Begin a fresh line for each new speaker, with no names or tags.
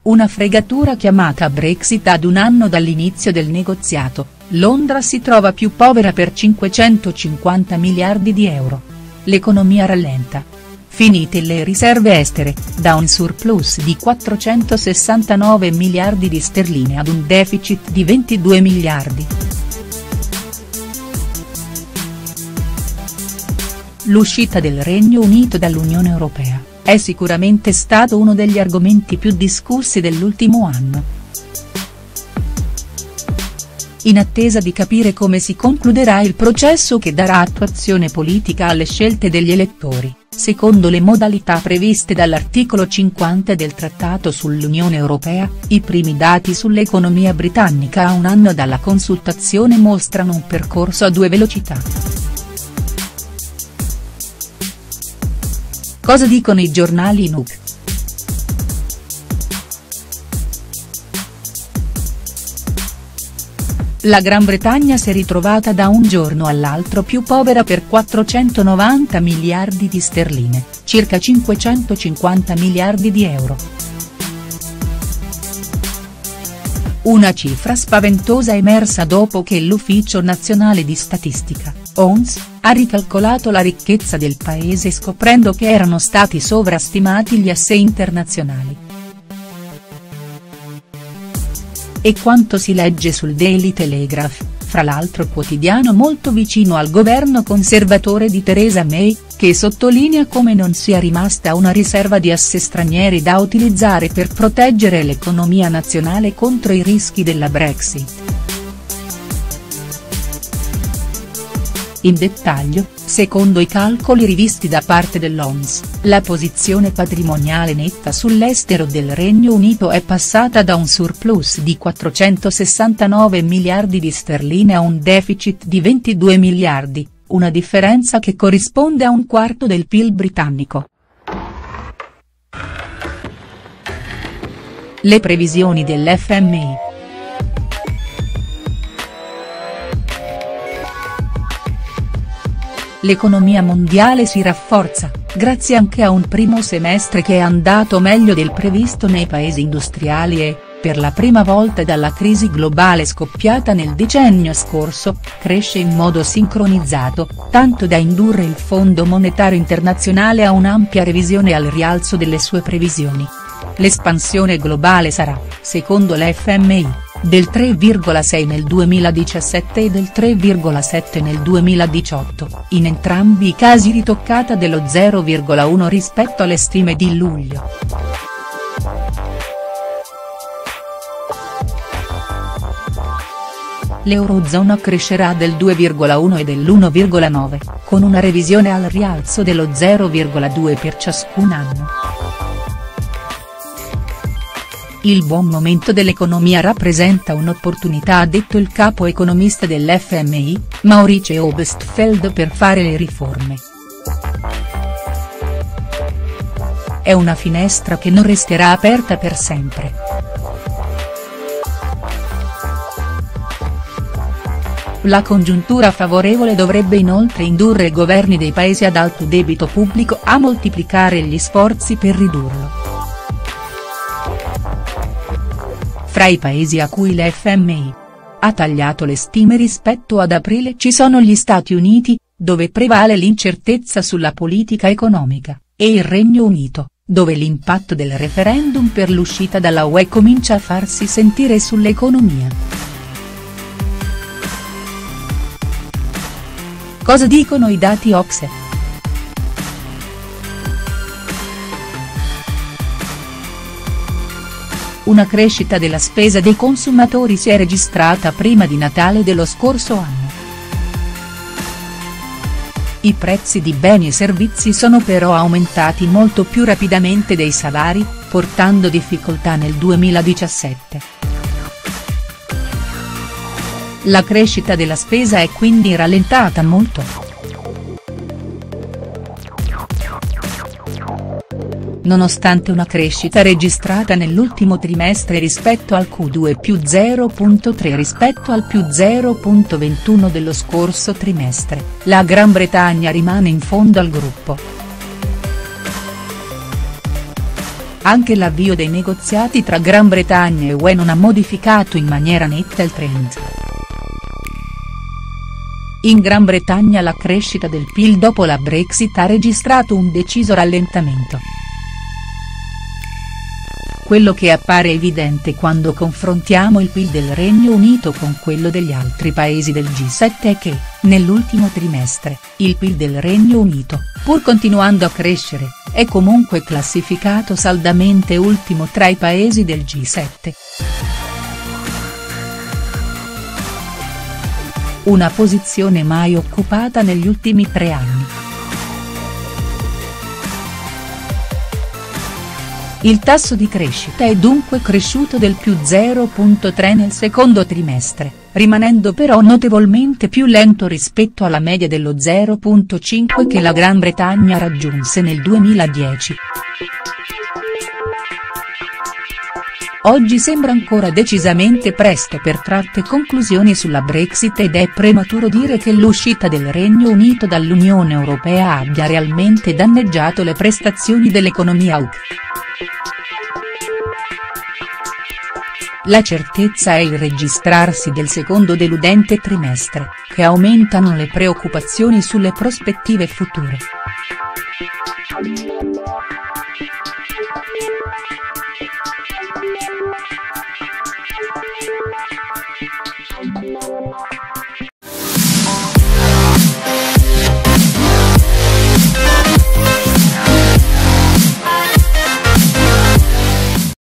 Una fregatura chiamata Brexit ad un anno dall'inizio del negoziato, Londra si trova più povera per 550 miliardi di euro. L'economia rallenta. Finite le riserve estere, da un surplus di 469 miliardi di sterline ad un deficit di 22 miliardi. L'uscita del Regno Unito dall'Unione Europea è sicuramente stato uno degli argomenti più discussi dell'ultimo anno. In attesa di capire come si concluderà il processo che darà attuazione politica alle scelte degli elettori, secondo le modalità previste dall'articolo 50 del Trattato sull'Unione Europea, i primi dati sull'economia britannica a un anno dalla consultazione mostrano un percorso a 2 velocità. Cosa dicono i giornali in UK? La Gran Bretagna si è ritrovata da un giorno all'altro più povera per 490 miliardi di sterline, circa 550 miliardi di euro. Una cifra spaventosa emersa dopo che l'Ufficio Nazionale di Statistica, ONS, ha ricalcolato la ricchezza del paese scoprendo che erano stati sovrastimati gli assei internazionali. E quanto si legge sul Daily Telegraph, fra l'altro quotidiano molto vicino al governo conservatore di Theresa May, che sottolinea come non sia rimasta una riserva di assi stranieri da utilizzare per proteggere l'economia nazionale contro i rischi della Brexit. In dettaglio, secondo i calcoli rivisti da parte dell'ONS, la posizione patrimoniale netta sull'estero del Regno Unito è passata da un surplus di 469 miliardi di sterline a un deficit di 22 miliardi, una differenza che corrisponde a un quarto del PIL britannico. Le previsioni dell'FMI. L'economia mondiale si rafforza, grazie anche a un primo semestre che è andato meglio del previsto nei paesi industriali e, per la prima volta dalla crisi globale scoppiata nel decennio scorso, cresce in modo sincronizzato, tanto da indurre il Fondo Monetario Internazionale a un'ampia revisione al rialzo delle sue previsioni. L'espansione globale sarà, secondo l'FMI, del 3,6 nel 2017 e del 3,7 nel 2018, in entrambi i casi ritoccata dello 0,1 rispetto alle stime di luglio. L'Eurozona crescerà del 2,1 e dell'1,9, con una revisione al rialzo dello 0,2 per ciascun anno. Il buon momento dell'economia rappresenta un'opportunità, ha detto il capo economista dell'FMI, Maurice Obstfeld, per fare le riforme. È una finestra che non resterà aperta per sempre. La congiuntura favorevole dovrebbe inoltre indurre i governi dei paesi ad alto debito pubblico a moltiplicare gli sforzi per ridurlo. Fra i paesi a cui l'FMI ha tagliato le stime rispetto ad aprile ci sono gli Stati Uniti, dove prevale l'incertezza sulla politica economica, e il Regno Unito, dove l'impatto del referendum per l'uscita dalla UE comincia a farsi sentire sull'economia. Cosa dicono i dati OCSE? Una crescita della spesa dei consumatori si è registrata prima di Natale dello scorso anno. I prezzi di beni e servizi sono però aumentati molto più rapidamente dei salari, portando difficoltà nel 2017. La crescita della spesa è quindi rallentata molto. Nonostante una crescita registrata nell'ultimo trimestre rispetto al Q2 più 0,3 rispetto al più 0,21 dello scorso trimestre, la Gran Bretagna rimane in fondo al gruppo. Anche l'avvio dei negoziati tra Gran Bretagna e UE non ha modificato in maniera netta il trend. In Gran Bretagna la crescita del PIL dopo la Brexit ha registrato un deciso rallentamento. Quello che appare evidente quando confrontiamo il PIL del Regno Unito con quello degli altri paesi del G7 è che, nell'ultimo trimestre, il PIL del Regno Unito, pur continuando a crescere, è comunque classificato saldamente ultimo tra i paesi del G7. Una posizione mai occupata negli ultimi 3 anni. Il tasso di crescita è dunque cresciuto del più 0,3 nel secondo trimestre, rimanendo però notevolmente più lento rispetto alla media dello 0,5 che la Gran Bretagna raggiunse nel 2010. Oggi sembra ancora decisamente presto per tratte conclusioni sulla Brexit ed è prematuro dire che l'uscita del Regno Unito dall'Unione Europea abbia realmente danneggiato le prestazioni dell'economia UK. La certezza è il registrarsi del secondo deludente trimestre, che aumentano le preoccupazioni sulle prospettive future.